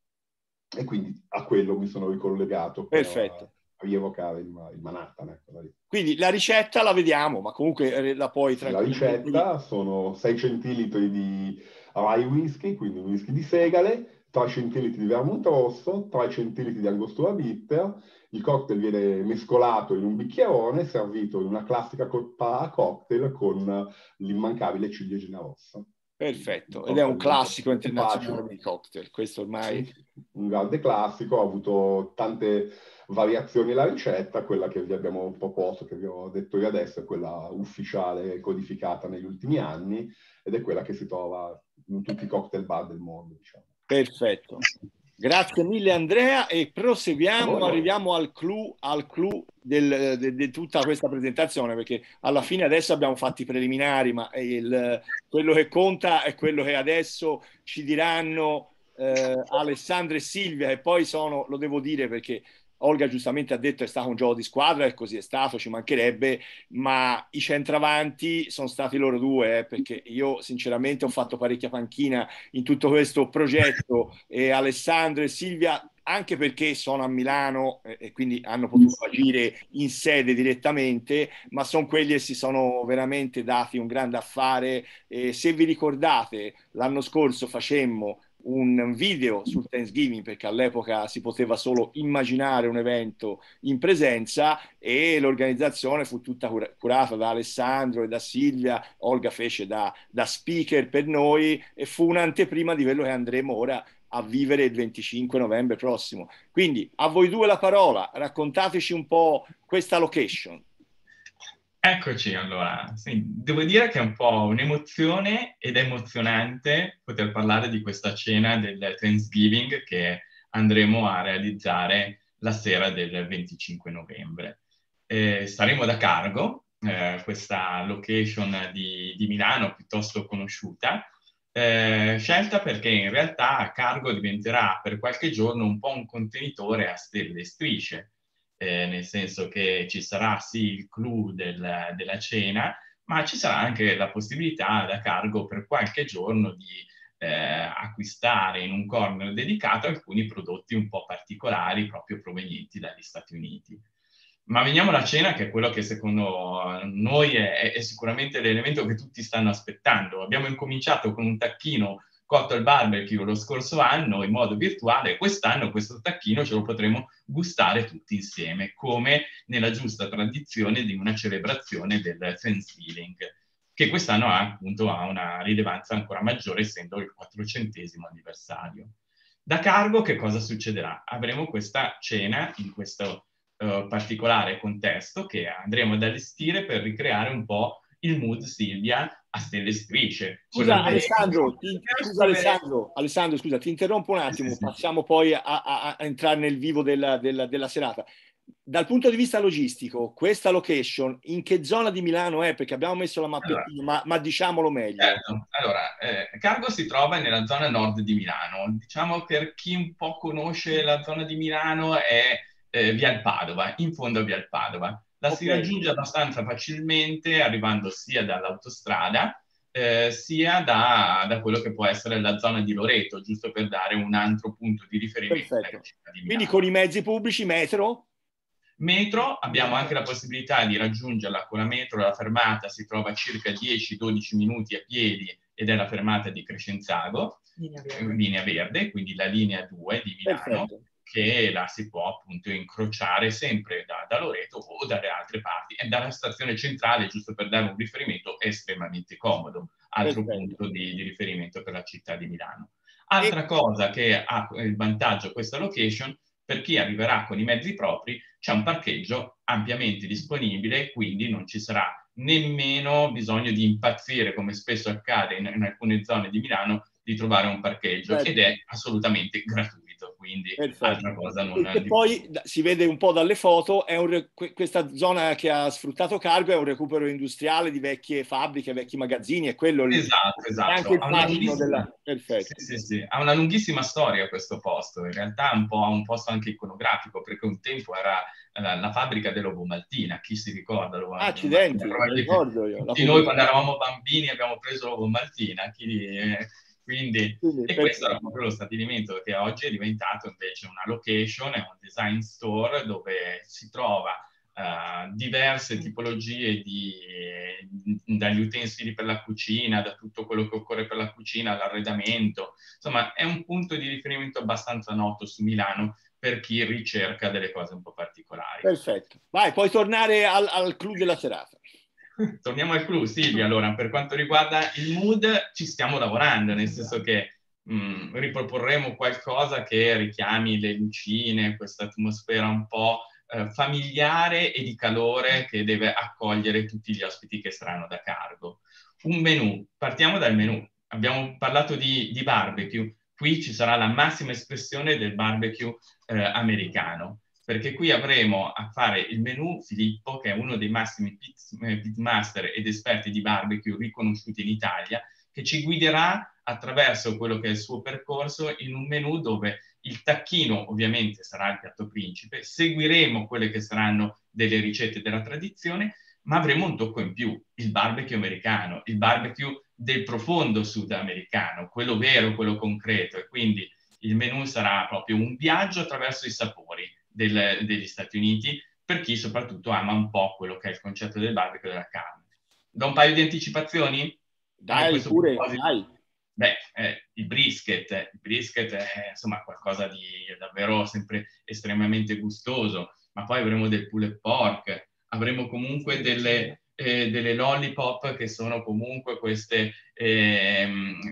e quindi a quello mi sono ricollegato per Perfetto. uh, rievocare il, il Manhattan. Ecco, quindi la ricetta la vediamo, ma comunque la puoi sì, la ricetta sono sei centilitri di rye whisky, quindi un whisky di segale, tre centilitri di vermouth rosso, tre centilitri di angostura bitter. Il cocktail viene mescolato in un bicchierone, servito in una classica coppa a cocktail con l'immancabile ciliegina rossa. Perfetto, ed è un classico internazionale di cocktail, questo ormai... Sì, un grande classico, ha avuto tante variazioni la ricetta. Quella che vi abbiamo proposto, che vi ho detto io adesso, è quella ufficiale codificata negli ultimi anni, ed è quella che si trova in tutti i cocktail bar del mondo, diciamo. Perfetto. Grazie mille Andrea, e proseguiamo, arriviamo al clou, al clou del, de, de tutta questa presentazione, perché alla fine adesso abbiamo fatto i preliminari, ma il, quello che conta è quello che adesso ci diranno eh, Alessandro e Silvia, e poi sono, lo devo dire perché Olga giustamente ha detto è stato un gioco di squadra, e così è stato, ci mancherebbe, ma i centravanti sono stati loro due, eh, perché io sinceramente ho fatto parecchia panchina in tutto questo progetto, e Alessandro e Silvia, anche perché sono a Milano eh, e quindi hanno potuto agire in sede direttamente, ma sono quelli che si sono veramente dati un grande affare. E se vi ricordate, l'anno scorso facemmo un video sul Thanksgiving, perché all'epoca si poteva solo immaginare un evento in presenza, e l'organizzazione fu tutta cur- curata da Alessandro e da Silvia. Olga fece da, da speaker per noi, e fu un'anteprima di quello che andremo ora a vivere il venticinque novembre prossimo. Quindi a voi due la parola, raccontateci un po' questa location. Eccoci, allora, sì, devo dire che è un po' un'emozione, ed è emozionante poter parlare di questa cena del Thanksgiving che andremo a realizzare la sera del venticinque novembre. Eh, saremo da Cargo, eh, questa location di, di Milano piuttosto conosciuta, eh, scelta perché in realtà Cargo diventerà per qualche giorno un po' un contenitore a stelle e strisce. Eh, nel senso che ci sarà sì il clou del, della cena, ma ci sarà anche la possibilità da Cargo per qualche giorno di eh, acquistare in un corner dedicato alcuni prodotti un po' particolari proprio provenienti dagli Stati Uniti. Ma veniamo alla cena, che è quello che secondo noi è, è sicuramente l'elemento che tutti stanno aspettando. Abbiamo incominciato con un tacchino cotto al barbecue lo scorso anno in modo virtuale, quest'anno questo tacchino ce lo potremo gustare tutti insieme, come nella giusta tradizione di una celebrazione del Thanksgiving, che quest'anno ha appunto ha una rilevanza ancora maggiore, essendo il quattrocentesimo anniversario. Da Cargo che cosa succederà? Avremo questa cena in questo uh, particolare contesto che andremo ad allestire per ricreare un po' il mood Silvia a stelle strisce. Scusa Alessandro, ti, scusa Alessandro, Alessandro, scusa, ti interrompo un attimo, sì, sì, passiamo poi a, a, a entrare nel vivo della, della, della serata. Dal punto di vista logistico, questa location in che zona di Milano è? Perché abbiamo messo la mappettina, allora, ma, ma diciamolo meglio. Certo. Allora, eh, Cargo si trova nella zona nord di Milano. Diciamo, per chi un po' conosce la zona di Milano, è eh, via il Padova, in fondo a via il Padova. La okay. si raggiunge abbastanza facilmente arrivando sia dall'autostrada, Eh, sia da, da quello che può essere la zona di Loreto, giusto per dare un altro punto di riferimento. Perfetto. Quindi con i mezzi pubblici, metro? Metro, abbiamo anche la possibilità di raggiungerla con la metro, la fermata si trova a circa dieci dodici minuti a piedi ed è la fermata di Crescenzago, linea verde, linea verde quindi la linea due di Milano. Perfetto. Che la si può appunto incrociare sempre da, da Loreto o dalle altre parti. E dalla stazione centrale, giusto per dare un riferimento, è estremamente comodo, altro Perfetto. punto di, di riferimento per la città di Milano. Altra e... cosa che ha il vantaggio questa location, per chi arriverà con i mezzi propri, c'è un parcheggio ampiamente disponibile, quindi non ci sarà nemmeno bisogno di impazzire, come spesso accade in, in alcune zone di Milano, di trovare un parcheggio, certo. ed è assolutamente gratuito. Quindi altra cosa non e poi si vede un po' dalle foto, è un, questa zona che ha sfruttato Cargo è un recupero industriale di vecchie fabbriche, vecchi magazzini, è quello lì. Esatto, esatto. È anche il fascino della... Perfetto. Sì, sì, sì. Ha una lunghissima storia questo posto, in realtà è un po' un posto anche iconografico, perché un tempo era la, la fabbrica dell'Ovomaltina, chi si ricorda l'Ovomaltina? Accidenti, lo ricordo io. Tutti noi quando eravamo bambini abbiamo preso l'Ovomaltina, chi... Eh, Quindi, Quindi, e questo era proprio lo stabilimento che oggi è diventato invece una location, è un design store dove si trova uh, diverse tipologie di, dagli utensili per la cucina, da tutto quello che occorre per la cucina, all'arredamento. Insomma, è un punto di riferimento abbastanza noto su Milano per chi ricerca delle cose un po' particolari. Perfetto. Vai, puoi tornare al, al clou della serata. Torniamo al clou, Silvia. Allora, per quanto riguarda il mood, ci stiamo lavorando, nel senso che mh, riproporremo qualcosa che richiami le lucine, questa atmosfera un po' eh, familiare e di calore che deve accogliere tutti gli ospiti che saranno da Cargo. Un menù, partiamo dal menù. Abbiamo parlato di, di barbecue, qui ci sarà la massima espressione del barbecue eh, americano, perché qui avremo a fare il menù Filippo, che è uno dei massimi pitmaster ed esperti di barbecue riconosciuti in Italia, che ci guiderà attraverso quello che è il suo percorso in un menù dove il tacchino ovviamente sarà il piatto principe, seguiremo quelle che saranno delle ricette della tradizione, ma avremo un tocco in più, il barbecue americano, il barbecue del profondo sudamericano, quello vero, quello concreto, e quindi il menù sarà proprio un viaggio attraverso i sapori Del, degli Stati Uniti, per chi soprattutto ama un po' quello che è il concetto del barbecue della carne. Da un paio di anticipazioni? Dai, pure, dai. Beh, eh, il brisket, il brisket è insomma qualcosa di davvero sempre estremamente gustoso, ma poi avremo del pulled pork, avremo comunque delle, eh, delle lollipop che sono comunque queste eh,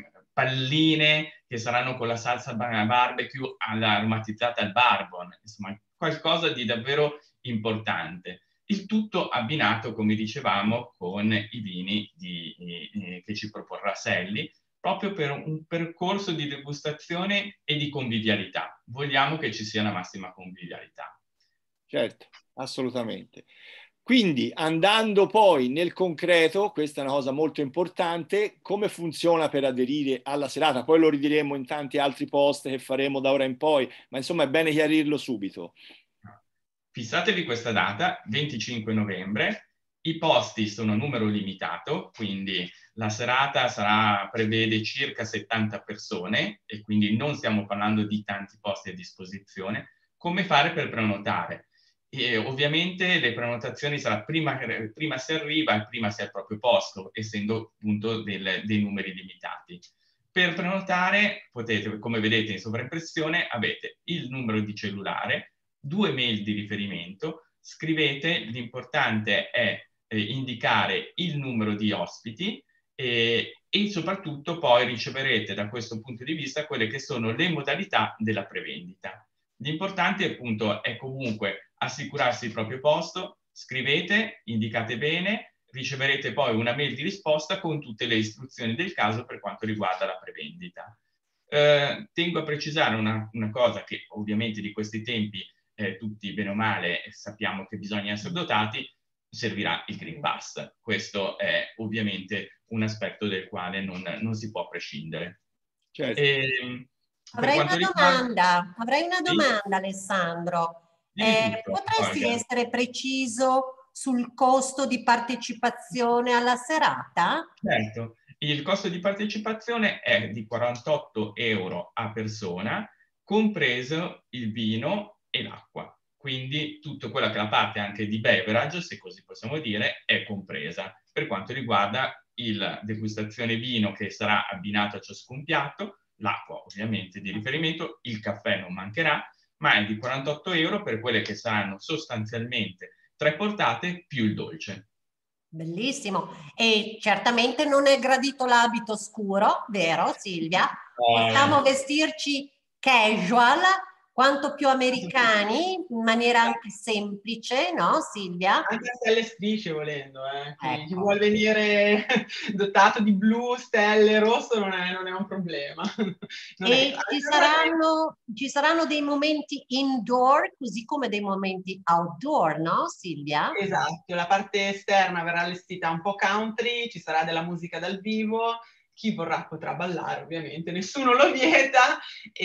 palline che saranno con la salsa barbecue aromatizzata al bourbon, insomma qualcosa di davvero importante. Il tutto abbinato, come dicevamo, con i vini di, eh, che ci proporrà Selli, proprio per un percorso di degustazione e di convivialità. Vogliamo che ci sia la massima convivialità. Certo, assolutamente. Quindi, andando poi nel concreto, questa è una cosa molto importante, come funziona per aderire alla serata? Poi lo ridiremo in tanti altri post che faremo da ora in poi, ma insomma è bene chiarirlo subito. Fissatevi questa data, venticinque novembre, i posti sono a numero limitato, quindi la serata sarà, prevede circa settanta persone e quindi non stiamo parlando di tanti posti a disposizione. Come fare per prenotare? E ovviamente le prenotazioni sarà prima, prima si arriva e prima si ha il proprio posto, essendo appunto del, dei numeri limitati. Per prenotare potete, come vedete in sovraimpressione, avete il numero di cellulare, due mail di riferimento, scrivete, l'importante è eh, indicare il numero di ospiti eh, e soprattutto poi riceverete da questo punto di vista quelle che sono le modalità della prevendita. L'importante appunto è comunque assicurarsi il proprio posto, scrivete, indicate bene, riceverete poi una mail di risposta con tutte le istruzioni del caso per quanto riguarda la prevendita. Eh, tengo a precisare una, una cosa che ovviamente di questi tempi eh, tutti bene o male sappiamo che bisogna essere dotati, servirà il Green Pass. Questo è ovviamente un aspetto del quale non, non si può prescindere. Certo. E, avrei, una riguarda... domanda, avrei una domanda, sì? Alessandro. Eh, tutto, potresti poi, essere preciso sul costo di partecipazione alla serata? Certo, il costo di partecipazione è di quarantotto euro a persona, compreso il vino e l'acqua. quindi tutto quello che è la parte anche di beverage, se così possiamo dire, è compresa. Per quanto riguarda il degustazione vino che sarà abbinato a ciascun piatto, l'acqua ovviamente di riferimento, il caffè non mancherà, ma è di quarantotto euro per quelle che saranno sostanzialmente tre portate più il dolce. Bellissimo. E certamente non è gradito l'abito scuro, vero Silvia? Possiamo vestirci casual, quanto più americani, in maniera anche semplice, no Silvia? Anche a stelle strisce volendo, eh. Quindi Ecco. chi vuol venire dotato di blu, stelle, rosso non è, non è un problema. Non E è... ci saranno, ci saranno dei momenti indoor, così come dei momenti outdoor, no Silvia? Esatto, la parte esterna verrà allestita un po' country, ci sarà della musica dal vivo, chi vorrà potrà ballare ovviamente, nessuno lo vieta,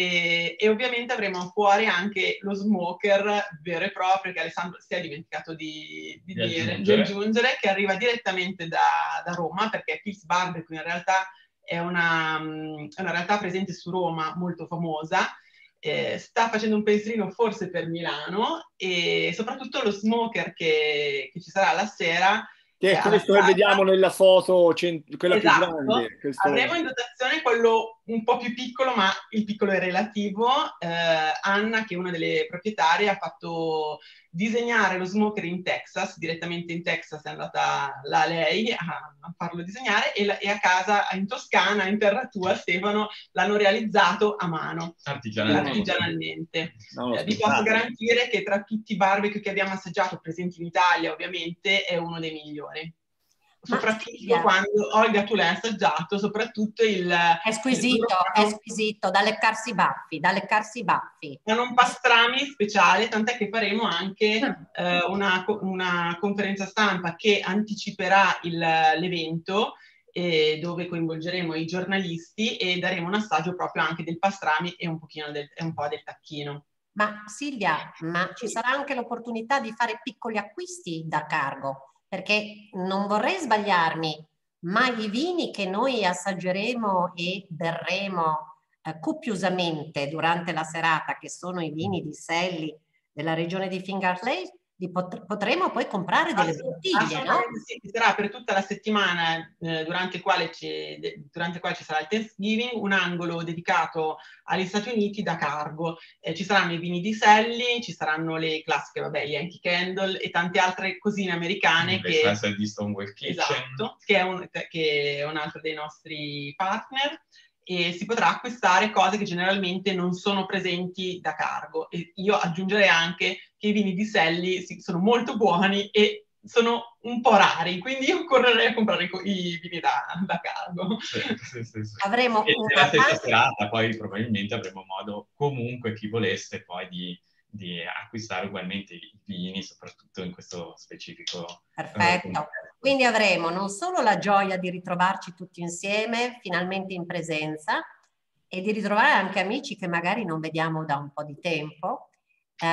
e, e ovviamente avremo fuori anche lo smoker vero e proprio che Alessandro si è dimenticato di, di, di, dire, aggiungere. di aggiungere, che arriva direttamente da, da Roma, perché Peace Barbecue in realtà è una, è una realtà presente su Roma molto famosa. Eh, sta facendo un pensierino forse per Milano, e soprattutto lo smoker che, che ci sarà la sera. Che è eh, questo che vediamo nella foto, quella più Esatto. grande. Questo... Avremo in dotazione quello un po' più piccolo, ma il piccolo è relativo. Eh, Anna, che è una delle proprietarie, ha fatto disegnare lo smoker in Texas, direttamente in Texas è andata là lei a, a farlo disegnare, e, la, e a casa in Toscana, in terra tua Stefano, l'hanno realizzato a mano, artigianalmente. artigianalmente. No, eh, vi posso garantire che tra tutti i barbecue che abbiamo assaggiato, presenti in Italia ovviamente, è uno dei migliori. Soprattutto quando, Olga, tu l'hai assaggiato, soprattutto il... È squisito, il... è squisito, da leccarsi i baffi, da leccarsi i baffi. Hanno un pastrami speciale, tant'è che faremo anche eh, una, una conferenza stampa che anticiperà l'evento, eh, dove coinvolgeremo i giornalisti e daremo un assaggio proprio anche del pastrami e un pochino del, e un po' del tacchino. Ma Silvia, ma ci sarà anche l'opportunità di fare piccoli acquisti da cargo? Perché non vorrei sbagliarmi, ma i vini che noi assaggeremo e berremo eh, copiosamente durante la serata, che sono i vini di Selly della regione di Fingarley, li pot potremo poi comprare delle bottiglie, no? Sì, ci sarà per tutta la settimana eh, durante, quale ci, durante quale ci sarà il Thanksgiving un angolo dedicato agli Stati Uniti da cargo. Eh, ci saranno i vini di Selly, ci saranno le classiche, vabbè, Yankee Candle e tante altre cosine americane. Le che, classe di Stonewall Kitchen. Esatto, che è, un, che è un altro dei nostri partner. E si potrà acquistare cose che generalmente non sono presenti da cargo. E io aggiungerei anche che i vini di Selly sono molto buoni e sono un po' rari, quindi io correrei a comprare i vini da, da cargo. Sì, sì, sì, sì. Avremo e una la stessa serata poi probabilmente avremo modo, comunque chi volesse, poi di, di acquistare ugualmente i vini, soprattutto in questo specifico. Perfetto. Eh, Quindi avremo non solo la gioia di ritrovarci tutti insieme, finalmente in presenza, e di ritrovare anche amici che magari non vediamo da un po' di tempo, eh,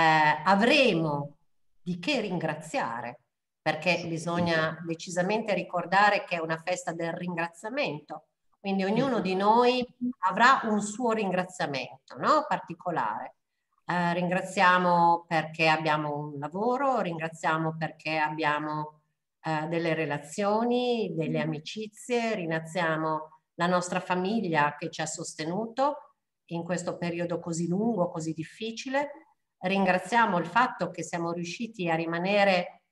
avremo di che ringraziare, perché bisogna decisamente ricordare che è una festa del ringraziamento, quindi ognuno di noi avrà un suo ringraziamento, no? Particolare. Eh, ringraziamo perché abbiamo un lavoro, ringraziamo perché abbiamo eh, delle relazioni, delle amicizie, ringraziamo la nostra famiglia che ci ha sostenuto in questo periodo così lungo, così difficile. Ringraziamo il fatto che siamo riusciti a rimanere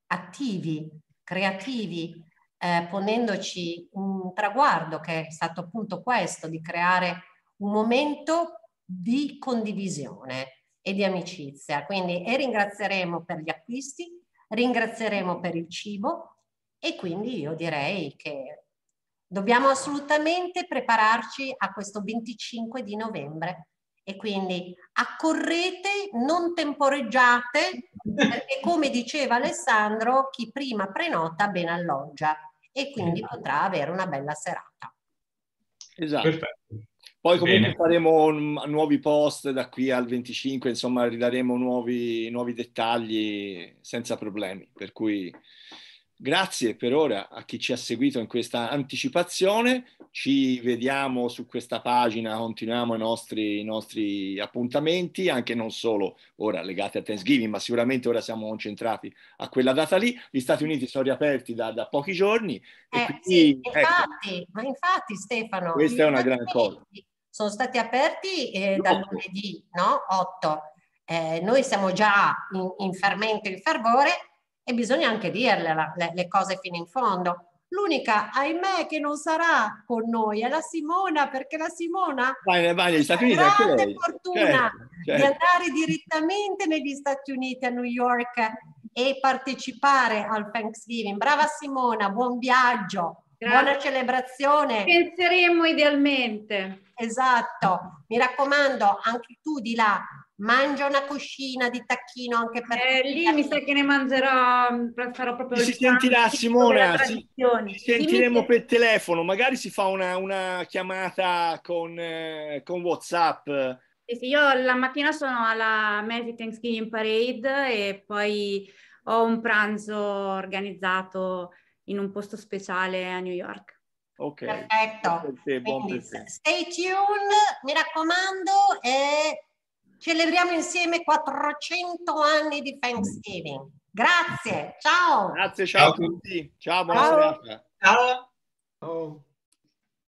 attivi, creativi, eh, ponendoci un traguardo che è stato appunto questo, di creare un momento di condivisione e di amicizia. Quindi e ringrazieremo per gli acquisti, ringrazieremo per il cibo, e quindi io direi che dobbiamo assolutamente prepararci a questo venticinque di novembre. E quindi accorrete, non temporeggiate, perché come diceva Alessandro, chi prima prenota ben alloggia, e quindi potrà avere una bella serata. Esatto. Perfetto. Poi comunque Bene. faremo nuovi post da qui al venticinque, insomma ridaremo nuovi, nuovi dettagli senza problemi, per cui grazie per ora a chi ci ha seguito in questa anticipazione. Ci vediamo su questa pagina, continuiamo i nostri, i nostri appuntamenti, anche non solo ora legati a Thanksgiving, ma sicuramente ora siamo concentrati a quella data lì. Gli Stati Uniti sono riaperti da, da pochi giorni. E eh, quindi, sì, ecco, infatti, ma infatti Stefano, questa gli è una Stati gran cosa. Uniti sono stati aperti eh, dal lunedì, no? otto. Eh, noi siamo già in, in fermento, in fervore, e bisogna anche dirle la, le, le cose fino in fondo. L'unica, ahimè, che non sarà con noi è la Simona, perché la Simona Vai, vai negli Stati ha Uniti anche grande lei. fortuna Certo, certo. di andare direttamente negli Stati Uniti, a New York, e partecipare al Thanksgiving. Brava Simona, buon viaggio, Grazie. buona celebrazione. Penseremo idealmente. Esatto, mi raccomando, anche tu di là, mangia una coscina di tacchino anche per Eh, tutti gli lì mi sa amici. che ne mangerò, farò proprio Si il sentirà, pranzo Simona, della si, tradizione. ci sentiremo Dimmi che- per telefono, magari si fa una, una chiamata con, eh, con WhatsApp. Sì, sì, io la mattina sono alla Macy Thanksgiving Parade e poi ho un pranzo organizzato in un posto speciale a New York. Ok. Perfetto. Per te, buon Quindi, per te. stay tuned, mi raccomando, e celebriamo insieme quattrocento anni di Thanksgiving. Grazie, ciao. Grazie, ciao a Ciao. tutti. Ciao, buona Ciao. serata. Ciao. Oh.